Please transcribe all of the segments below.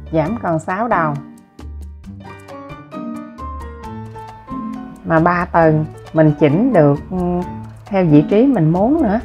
giảm còn 6 đồng. Mà 3 tầng mình chỉnh được theo vị trí mình muốn nữa.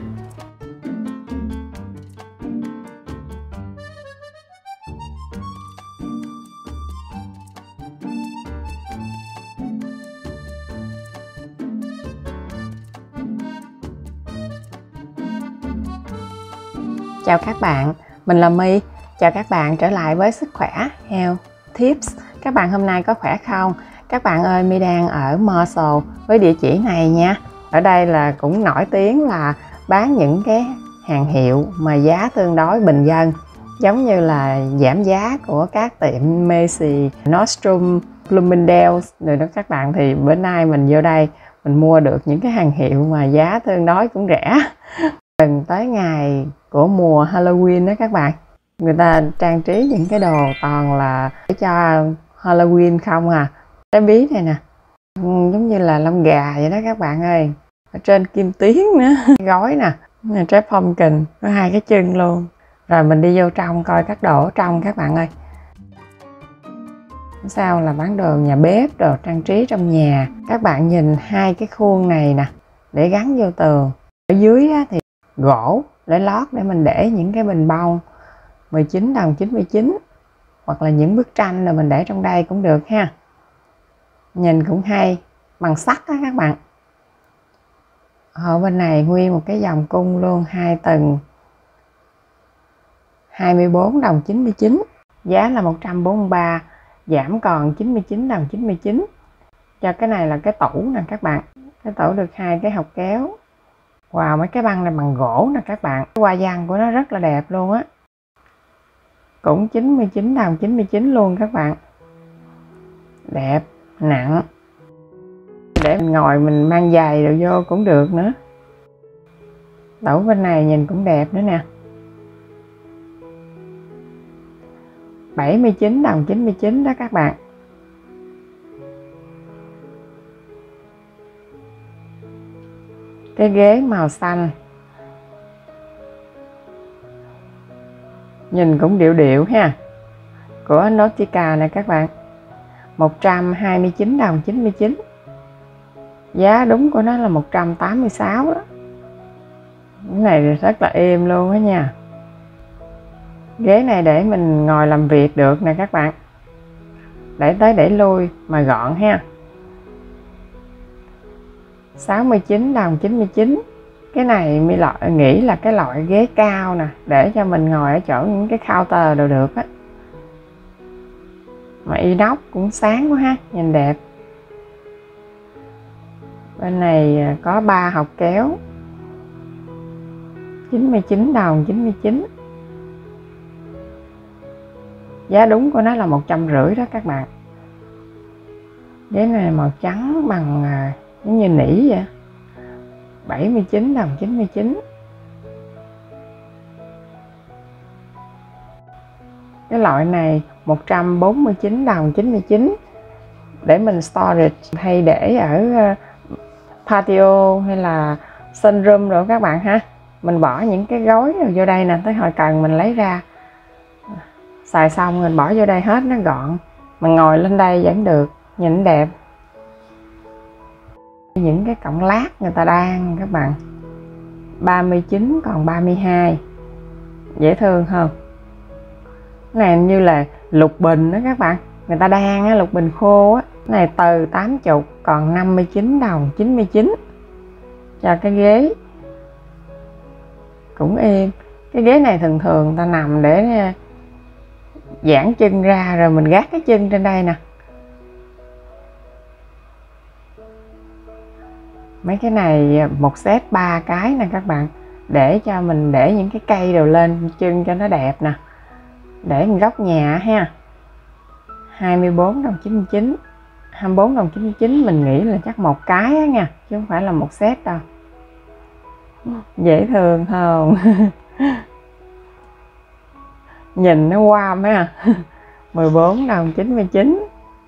Chào các bạn, mình là My. Chào các bạn trở lại với Sức khỏe Health Tips. Các bạn hôm nay có khỏe không? Các bạn ơi, My đang ở Marshall với địa chỉ này nha. Ở đây là cũng nổi tiếng là bán những cái hàng hiệu mà giá tương đối bình dân, giống như là giảm giá của các tiệm Macy, Nordstrom, Bloomingdale's rồi đó các bạn. Thì bữa nay mình vô đây mình mua được những cái hàng hiệu mà giá tương đối cũng rẻ. Gần tới ngày của mùa Halloween đó các bạn, người ta trang trí những cái đồ toàn là để cho Halloween không à. Trái bí này nè, giống như là lông gà vậy đó các bạn ơi, ở trên kim tuyến nữa. Gói nè, trái pumpkin có 2 cái chân luôn. Rồi mình đi vô trong coi các đồ ở trong các bạn ơi. Sau là bán đồ nhà bếp, đồ trang trí trong nhà. Các bạn nhìn 2 cái khuôn này nè, để gắn vô tường. Ở dưới thì gỗ để lót, để mình để những cái bình bông 19 đồng 99, hoặc là những bức tranh rồi mình để trong đây cũng được ha. Nhìn cũng hay, bằng sắt đó các bạn. Ở bên này nguyên một cái vòng cung luôn, 2 tầng, 24 đồng 99, giá là 143, giảm còn 99 đồng 99. Cho cái này là cái tủ nè các bạn. Cái tủ được 2 cái hộc kéo. Wow, mấy cái băng này bằng gỗ nè các bạn. Cái hoa văn của nó rất là đẹp luôn á. Cũng 99 đồng 99 luôn các bạn. Đẹp, nặng. Để mình ngồi mình mang giày rồi vô cũng được nữa. Tủ bên này nhìn cũng đẹp nữa nè. 79 đồng 99 đó các bạn. Cái ghế màu xanh, nhìn cũng điệu điệu ha, của Nautica này các bạn. 129 đồng 99, giá đúng của nó là 186 đó. Cái này rất là êm luôn đó nha. Ghế này để mình ngồi làm việc được nè các bạn, để tới để lui mà gọn ha. 69 đồng 99. Cái này mi nghĩ là cái loại ghế cao nè, để cho mình ngồi ở chỗ những cái counter đồ được á. Mà inox cũng sáng quá ha, nhìn đẹp. Bên này có 3 hộc kéo, 99 đồng 99. Giá đúng của nó là 150 đó các bạn. Ghế này màu trắng bằng giống như nỉ vậy, 79 đồng 99. Cái loại này 149 đồng 99, để mình storage hay để ở patio hay là sunroom rồi các bạn ha. Mình bỏ những cái gói rồi vô đây nè, tới hồi cần mình lấy ra, xài xong mình bỏ vô đây hết, nó gọn. Mình ngồi lên đây vẫn được, nhìn đẹp. Những cái cọng lát người ta đan các bạn, 39 còn 32, dễ thương không? Cái này như là lục bình đó các bạn, người ta đan á, lục bình khô á. Cái này từ 80 còn 59 đồng 99, cho cái ghế cũng êm. Cái ghế này thường thường ta nằm để giãn chân ra rồi mình gác cái chân trên đây nè. Mấy cái này một set 3 cái nè các bạn, để cho mình để những cái cây đều lên chân cho nó đẹp nè, để góc nhà ha. 24 đồng 99, 24 đồng 99 mình nghĩ là chắc một cái á nha, chứ không phải là một set đâu. Dễ thương không? Nhìn nó wow mấy à. 14 đồng 99.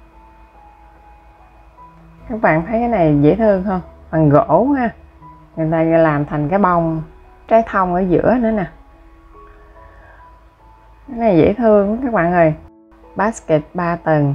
Các bạn thấy cái này dễ thương không? Bằng gỗ ha, người ta làm thành cái bông trái thông ở giữa nữa nè. Cái này dễ thương các bạn ơi. basket 3 tầng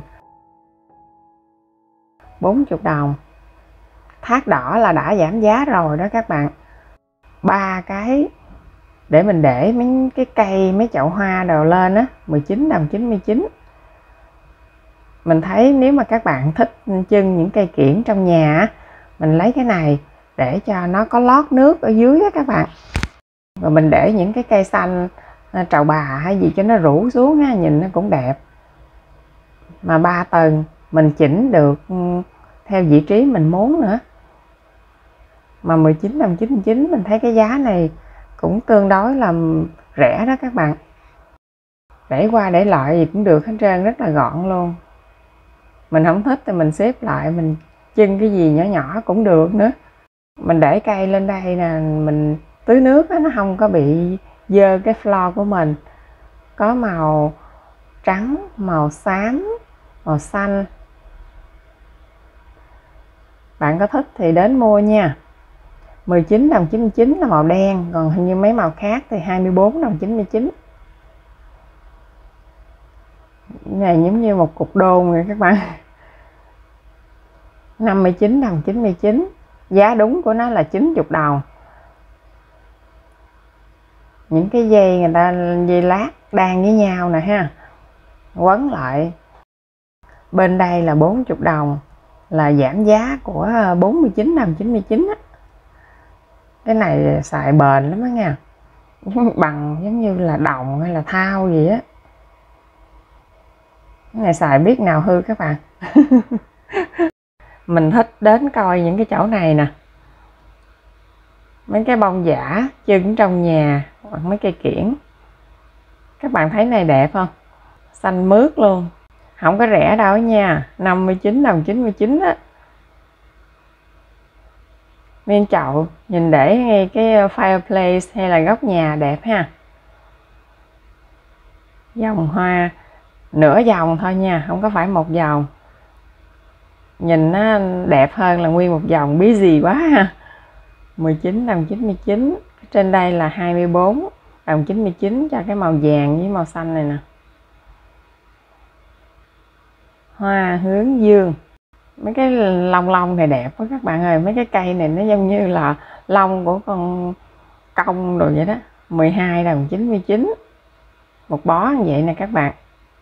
40 đồng. Thác đỏ là đã giảm giá rồi đó các bạn. 3 cái để mình để mấy cái cây, mấy chậu hoa đồ lên á, 19 đồng 99. Mình thấy nếu mà các bạn thích trưng những cây kiểng trong nhà á, mình lấy cái này để cho nó có lót nước ở dưới á các bạn. Rồi mình để những cái cây xanh, trầu bà hay gì cho nó rủ xuống á, nhìn nó cũng đẹp. Mà 3 tầng mình chỉnh được theo vị trí mình muốn nữa. Mà 19 đồng 99 mình thấy cái giá này cũng tương đối là rẻ đó các bạn. Để qua để lại gì cũng được hết trơn, rất là gọn luôn. Mình không thích thì mình xếp lại, mình trưng cái gì nhỏ nhỏ cũng được nữa. Mình để cây lên đây nè, mình tưới nước đó, nó không có bị dơ cái floor của mình. Có màu trắng, màu xám, màu xanh. Bạn có thích thì đến mua nha. 19 đồng 99 là màu đen, còn hình như mấy màu khác thì 24 đồng 99. Này giống như một cục đôn rồi các bạn. 59 đồng 99. Giá đúng của nó là 90 đồng. Những cái dây người ta dây lát đan với nhau nè ha, quấn lại. Bên đây là 40 đồng, là giảm giá của 49 đồng 99 á. Cái này xài bền lắm á nha. Bằng giống như là đồng hay là thau gì á. Cái này xài biết nào hư các bạn. Mình thích đến coi những cái chỗ này nè. Mấy cái bông giả trưng trong nhà hoặc mấy cây kiểng. Các bạn thấy này đẹp không? Xanh mướt luôn. Không có rẻ đâu nha, 59 đồng 99 á. Nguyên chậu nhìn để ngay cái fireplace hay là góc nhà đẹp ha. Dòng hoa nửa dòng thôi nha, không có phải một dòng. Nhìn nó đẹp hơn là nguyên một dòng, busy quá ha. 19 đồng 99. Trên đây là 24 đồng 99 cho cái màu vàng với màu xanh này nè. Hoa hướng dương. Mấy cái lông lông này đẹp quá các bạn ơi. Mấy cái cây này nó giống như là lông của con công rồi vậy đó. 12 đồng 99. Một bó như vậy nè các bạn.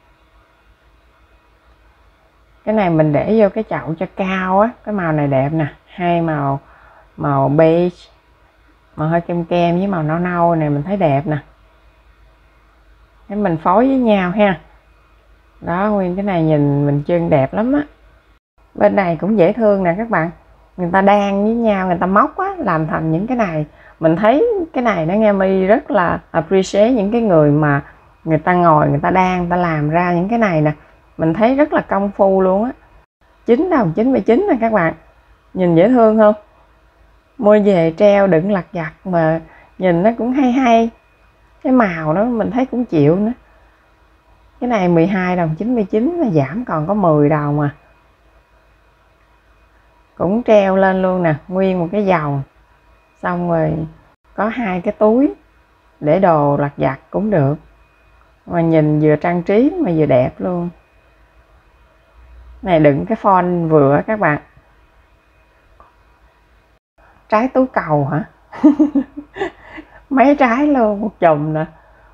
Cái này mình để vô cái chậu cho cao á. Cái màu này đẹp nè. Hai màu, màu beige, màu hơi kem kem với màu nâu nâu này mình thấy đẹp nè. Cái mình phối với nhau ha. Đó, nguyên cái này nhìn mình trưng đẹp lắm á. Bên này cũng dễ thương nè các bạn. Người ta đan với nhau, người ta móc á, làm thành những cái này. Mình thấy cái này nó nghe My rất là appreciate những cái người mà người ta ngồi, người ta đan, người ta làm ra những cái này nè. Mình thấy rất là công phu luôn á. 9 đồng 99 nè các bạn. Nhìn dễ thương không? Mua về treo đựng lặt vặt mà nhìn nó cũng hay hay. Cái màu đó mình thấy cũng chịu nữa. Cái này 12 đồng 99 là giảm còn có 10 đồng à. Cũng treo lên luôn nè, nguyên một cái vòng. Xong rồi có hai cái túi để đồ lặt vặt cũng được. Mà nhìn vừa trang trí mà vừa đẹp luôn. Này đựng cái phone vừa các bạn. Trái túi cầu hả? Mấy trái luôn, một chùm nè.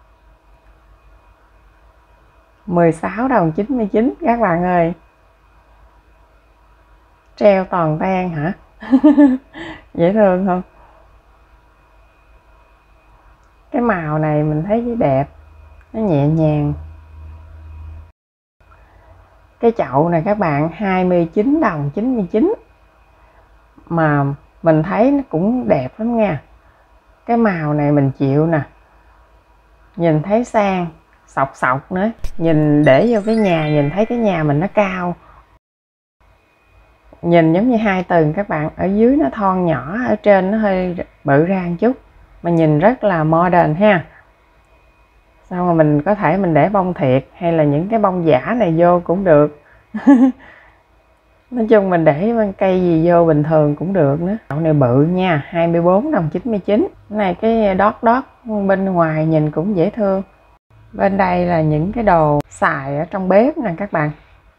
16 đồng 99 các bạn ơi. Treo toàn ten hả? Dễ thương không? Cái màu này mình thấy đẹp. Nó nhẹ nhàng. Cái chậu này các bạn 29 đồng 99. Mà mình thấy nó cũng đẹp lắm nha. Cái màu này mình chịu nè. Nhìn thấy sang, sọc sọc nữa. Nhìn để vô cái nhà, nhìn thấy cái nhà mình nó cao. Nhìn giống như 2 tầng các bạn. Ở dưới nó thon nhỏ, ở trên nó hơi bự ra một chút. Mà nhìn rất là modern ha. Xong rồi mình có thể mình để bông thiệt hay là những cái bông giả này vô cũng được. Nói chung mình để cây gì vô bình thường cũng được nữa. Chậu này bự nha, 24 đồng 99. Cái này cái đót đót bên ngoài nhìn cũng dễ thương. Bên đây là những cái đồ xài ở trong bếp nè các bạn.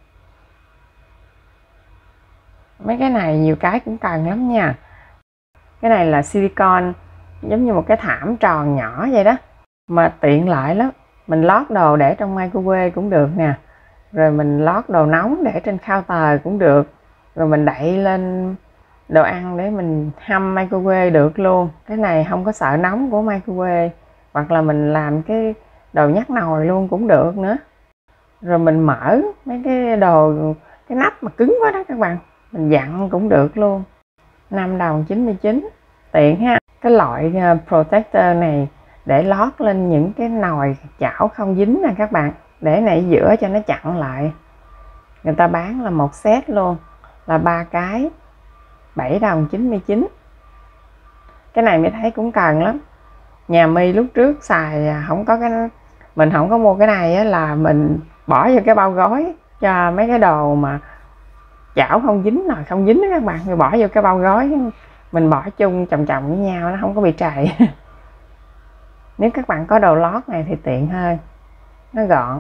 Mấy cái này nhiều cái cũng cần lắm nha. Cái này là silicon, giống như một cái thảm tròn nhỏ vậy đó, mà tiện lợi lắm. Mình lót đồ để trong microwave cũng được nè, rồi mình lót đồ nóng để trên counter cũng được, rồi mình đậy lên đồ ăn để mình hâm microwave được luôn. Cái này không có sợ nóng của microwave, hoặc là mình làm cái đồ nhắc nồi luôn cũng được nữa. Rồi mình mở mấy cái đồ, cái nắp mà cứng quá đó các bạn, mình dặn cũng được luôn. 5 đồng 99, tiện ha. Cái loại protector này để lót lên những cái nồi chảo không dính nè các bạn, để này giữa cho nó chặn lại. Người ta bán là một set luôn, là 3 cái, 7 đồng 99. Cái này mới thấy cũng cần lắm. Nhà My lúc trước xài không có cái, mình không có mua cái này á, là mình bỏ vô cái bao gói cho mấy cái đồ mà chảo không dính, nồi không dính đó các bạn, rồi bỏ vô cái bao gói, mình bỏ chung chồng chồng với nhau, nó không có bị trầy. Nếu các bạn có đồ lót này thì tiện hơn, nó gọn.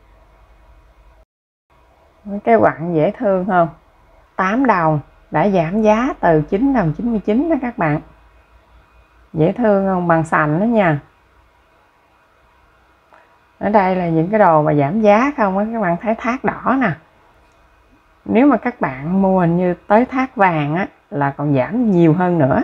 Cái quặng dễ thương không, 8 đồng, đã giảm giá từ 9 đồng 99 đó các bạn. Dễ thương không, bằng sành đó nha. Ở đây là những cái đồ mà giảm giá không á, các bạn thấy thác đỏ nè. Nếu mà các bạn mua hình như tới thác vàng á là còn giảm nhiều hơn nữa.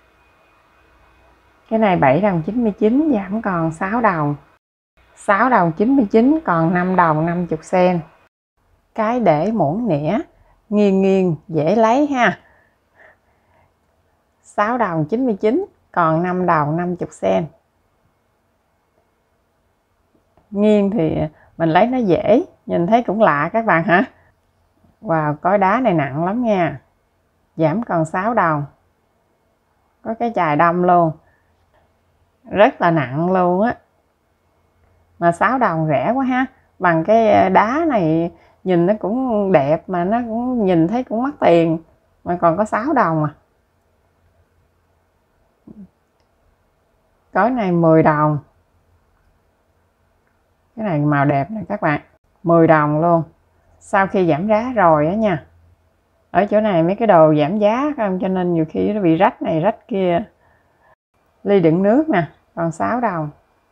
Cái này 7 đồng 99 giảm còn 6 đồng. 6 đồng 99 còn 5 đồng 50 sen. Cái để muỗng nĩa nghiêng nghiêng dễ lấy ha. 6 đồng 99 còn 5 đồng 50 sen. Nghiêng thì mình lấy nó dễ, nhìn thấy cũng lạ các bạn hả? Wow, cối đá này nặng lắm nha. Giảm còn 6 đồng. Có cái chài đâm luôn, rất là nặng luôn á, mà 6 đồng rẻ quá ha. Bằng cái đá này nhìn nó cũng đẹp, mà nó cũng nhìn thấy cũng mắc tiền, mà còn có 6 đồng à. Cối này 10 đồng. Cái này màu đẹp nè các bạn, 10 đồng luôn. Sau khi giảm giá rồi á nha. Ở chỗ này mấy cái đồ giảm giá không, cho nên nhiều khi nó bị rách này rách kia. Ly đựng nước nè, còn 6 đồng.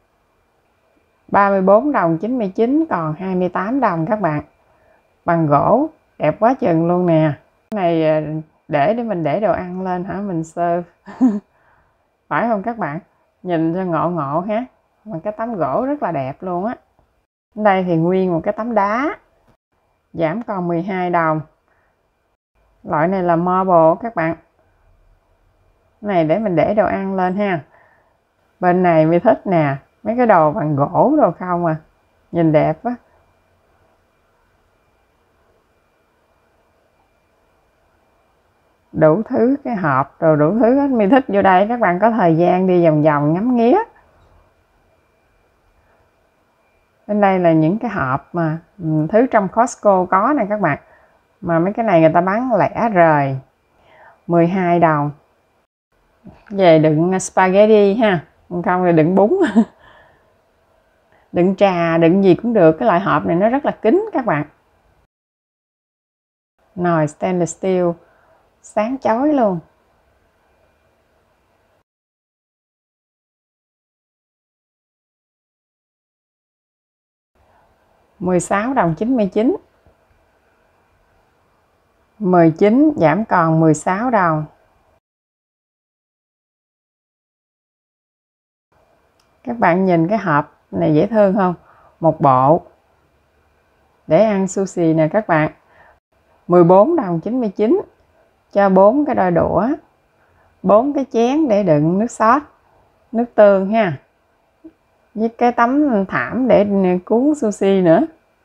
34 đồng 99 còn 28 đồng các bạn. Bằng gỗ, đẹp quá chừng luôn nè. Cái này để mình để đồ ăn lên hả, mình serve. Phải không các bạn? Nhìn cho ngộ ngộ ha. Mà cái tấm gỗ rất là đẹp luôn á. Đây thì nguyên một cái tấm đá, giảm còn 12 đồng. Loại này là marble các bạn. Này để mình để đồ ăn lên ha. Bên này mới thích nè, mấy cái đồ bằng gỗ đồ không à, nhìn đẹp quá. Đủ thứ cái hộp rồi đủ thứ hết, mình thích vô đây các bạn có thời gian đi vòng vòng ngắm nghía. Bên đây là những cái hộp mà thứ trong Costco có nè các bạn, mà mấy cái này người ta bán lẻ rời, 12 đồng. Về đựng spaghetti ha, không thì đựng bún. Đựng trà, đựng gì cũng được. Cái loại hộp này nó rất là kín các bạn. Nồi stainless steel sáng chói luôn. $16 đồng 99. 19 giảm còn 16 đồng. Các bạn nhìn cái hộp này dễ thương không? Một bộ để ăn sushi nè các bạn. 14 đồng 99 cho 4 cái đôi đũa, 4 cái chén để đựng nước sốt, nước tương ha. Với cái tấm thảm để cuốn sushi nữa.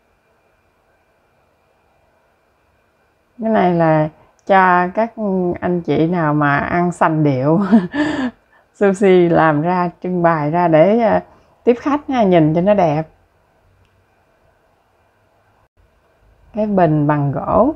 Cái này là cho các anh chị nào mà ăn sành điệu. Sushi làm ra trưng bày ra để tiếp khách nha, nhìn cho nó đẹp. Cái bình bằng gỗ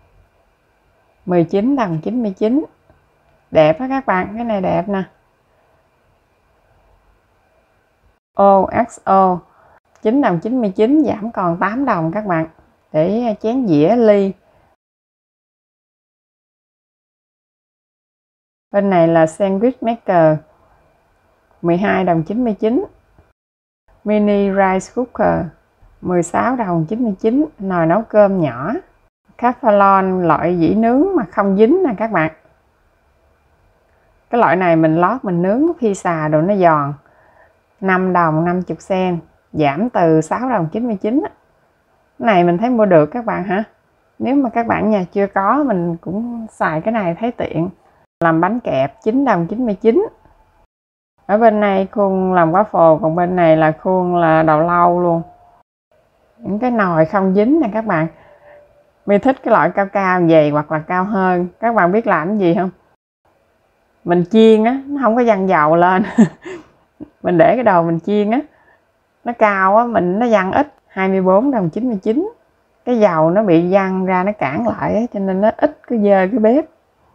19 đồng 99. Đẹp á các bạn, cái này đẹp nè. OXO. 9 đồng 99 giảm còn 8 đồng các bạn. Để chén dĩa ly. Bên này là sandwich maker 12 đồng 99. Mini rice cooker 16 đồng 99, nồi nấu cơm nhỏ. Calphalon loại dĩa nướng mà không dính nè các bạn. Cái loại này mình lót mình nướng pizza đồ nó giòn. 5 đồng 50 cent, giảm từ 6 đồng 99. Cái này mình thấy mua được các bạn hả? Nếu mà các bạn nhà chưa có mình cũng xài cái này thấy tiện. Làm bánh kẹp 9 đồng 99. Ở bên này khuôn làm waffle, còn bên này là khuôn là đầu lâu luôn. Những cái nồi không dính nè các bạn. Mình thích cái loại cao cao dày hoặc là cao hơn. Các bạn biết làm cái gì không? Mình chiên á, nó không có văng dầu lên. Mình để cái đầu mình chiên á, nó cao á, nó văng ít. 24 đồng 99. Cái dầu nó bị văng ra nó cản lại á, cho nên nó ít cái dơ cái bếp.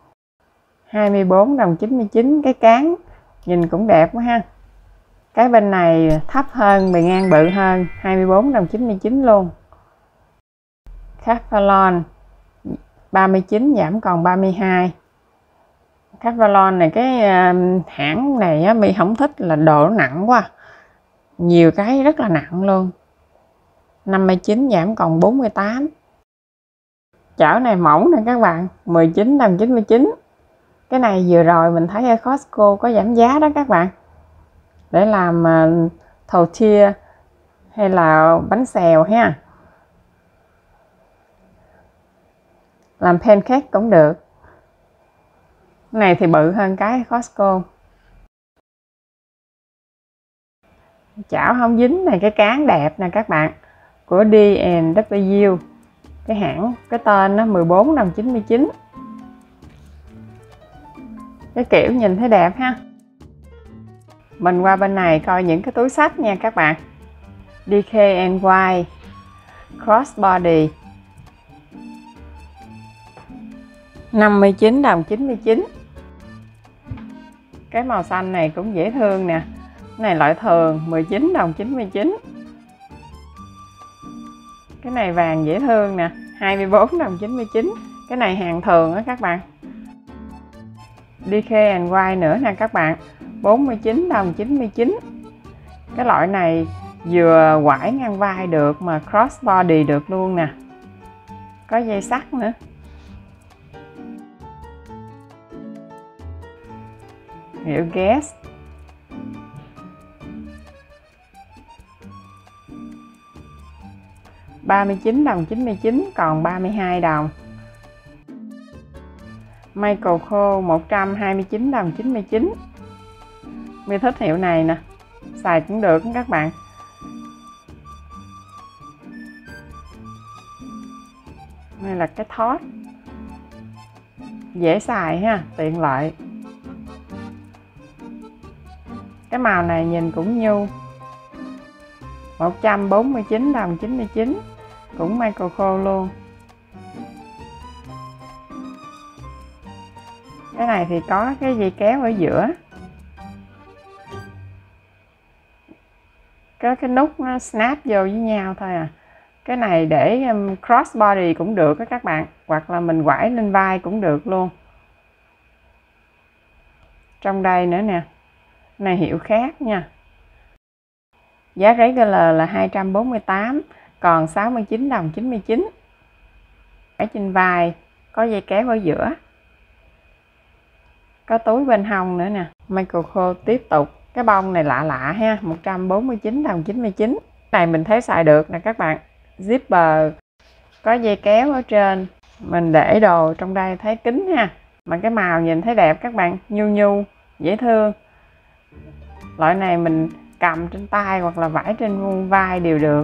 24 đồng 99. Cái cán nhìn cũng đẹp quá ha. Cái bên này thấp hơn, bề ngang bự hơn, 24 đồng 99 luôn. Calphalon 39 giảm còn 32. Calphalon này cái hãng này á, My không thích là đồ nó nặng quá. Nhiều cái rất là nặng luôn. 59 giảm còn 48. Chảo này mỏng nè các bạn, 19 đồng 99. Cái này vừa rồi mình thấy ở Costco có giảm giá đó các bạn. Để làm tortilla hay là bánh xèo ha. Làm pancake cũng được. Cái này thì bự hơn cái Costco. Chảo không dính này, cái cán đẹp nè các bạn. Của D&W. Cái hãng, cái tên nó 14 đồng 99. Cái kiểu nhìn thấy đẹp ha. Mình qua bên này coi những cái túi xách nha các bạn. DKNY Crossbody 59 đồng 99. Cái màu xanh này cũng dễ thương nè. Cái này loại thường 19 đồng 99. Cái này vàng dễ thương nè, 24 đồng 99. Cái này hàng thường á các bạn. DKNY nữa nè các bạn, 49 đồng 99. Cái loại này vừa quải ngang vai được mà crossbody được luôn nè. Có dây sắt nữa. Hiệu Guess. $39 đồng 99 còn 32 đồng. Michael Kors 129 đồng 99. Mình thích hiệu này nè, xài cũng được các bạn. Đây là cái thót, dễ xài ha, tiện lợi. Cái màu này nhìn cũng nhu. 149 đồng 99, cũng Michael Kors luôn. Cái này thì có cái dây kéo ở giữa, có cái nút nó snap vô với nhau thôi à. Cái này để crossbody cũng được đó các bạn, hoặc là mình quải lên vai cũng được luôn. Trong đây nữa nè, này hiệu khác nha. Giá regular là 248, còn 69 đồng 99. Ở trên vai, có dây kéo ở giữa. Có túi bên hông nữa nè. Michael Kors tiếp tục. Cái bông này lạ lạ ha, 149 đồng 99. Cái này mình thấy xài được nè các bạn. Zipper, có dây kéo ở trên. Mình để đồ trong đây thấy kín ha. Mà cái màu nhìn thấy đẹp các bạn, nhu nhu, dễ thương. Loại này mình cầm trên tay hoặc là vải trên vai đều được.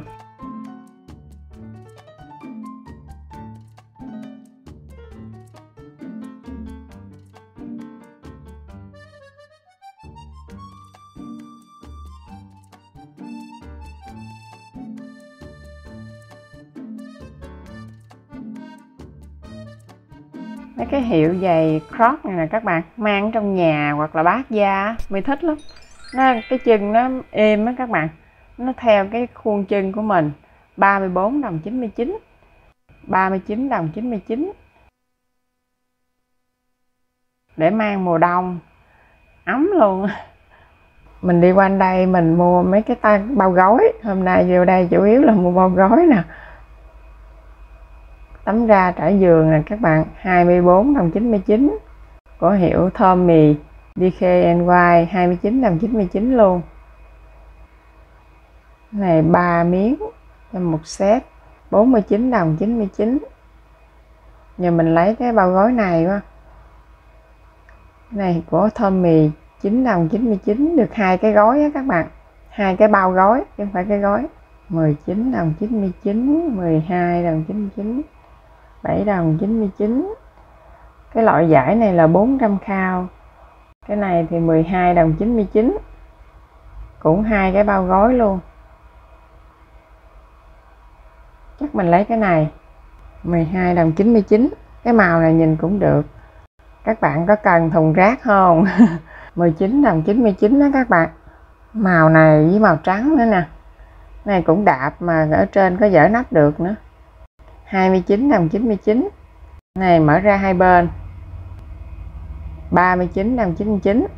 Mấy cái hiệu giày Crocs này nè các bạn, mang trong nhà hoặc là bát da, mình thích lắm. Cái chân nó êm á các bạn, nó theo cái khuôn chân của mình. 34 đồng 99, 39 đồng 99. Để mang mùa đông ấm luôn. Mình đi quanh đây mình mua mấy cái bao gói. Hôm nay vô đây chủ yếu là mua bao gói nè. Tấm ga trải giường nè các bạn, 24 đồng 99. Của hiệu Tommy DKNY 29 đồng 99 luôn. Này 3 miếng trong một set, 49 đồng 99. Giờ mình lấy cái bao gói này quá. Này của Tommy 9 đồng 99, được 2 cái gói á các bạn. 2 cái bao gói chứ không phải cái gói. 19 đồng 99, 12 đồng 99, 7 đồng 99. Cái loại vải này là 400 cao. Cái này thì 12 đồng 99. Cũng 2 cái bao gói luôn. Chắc mình lấy cái này, 12 đồng 99. Cái màu này nhìn cũng được. Các bạn có cần thùng rác không? 19 đồng 99 đó các bạn. Màu này với màu trắng nữa nè. Này cũng đạp mà ở trên có dở nắp được nữa. 29 đồng 99. Này mở ra hai bên. 39 đồng 99.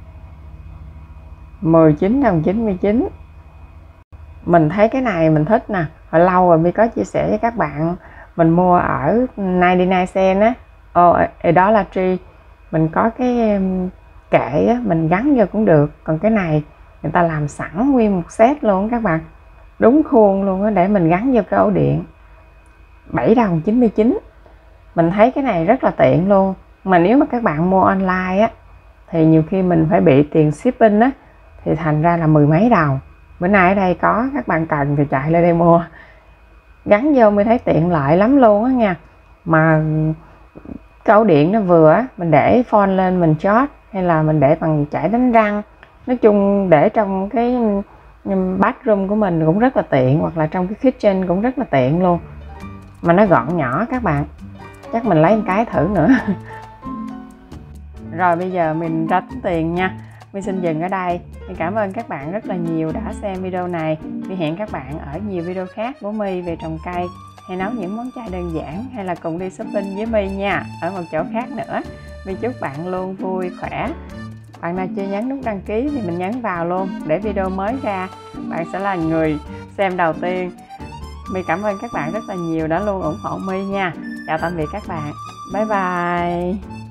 19 đồng 99. Mình thấy cái này mình thích nè. Hồi lâu rồi mới có chia sẻ với các bạn. Mình mua ở 99 cent á. Đó là Tree. Mình có cái kệ á, mình gắn vô cũng được. Còn cái này người ta làm sẵn nguyên một set luôn các bạn. Đúng khuôn luôn á, để mình gắn vô cái ổ điện. 7 đồng 99. Mình thấy cái này rất là tiện luôn. Mà nếu mà các bạn mua online á thì nhiều khi mình phải bị tiền shipping á, thì thành ra là 10 mấy đồng. Bữa nay ở đây có, các bạn cần thì chạy lên đây mua. Gắn vô mới thấy tiện lợi lắm luôn á nha. Mà cái ổ điện nó vừa á, mình để phone lên mình charge, hay là mình để bằng chải đánh răng. Nói chung để trong cái bathroom của mình cũng rất là tiện, hoặc là trong cái kitchen cũng rất là tiện luôn. Mà nó gọn nhỏ các bạn. Chắc mình lấy một cái thử nữa. Rồi bây giờ mình ra tính tiền nha. Mình xin dừng ở đây. Mình cảm ơn các bạn rất là nhiều đã xem video này. Mình hẹn các bạn ở nhiều video khác của My về trồng cây, hay nấu những món chay đơn giản, hay là cùng đi shopping với My nha, ở một chỗ khác nữa. Mình chúc bạn luôn vui, khỏe. Bạn nào chưa nhấn nút đăng ký thì mình nhấn vào luôn, để video mới ra bạn sẽ là người xem đầu tiên. My cảm ơn các bạn rất là nhiều đã luôn ủng hộ My nha. Chào tạm biệt các bạn. Bye bye.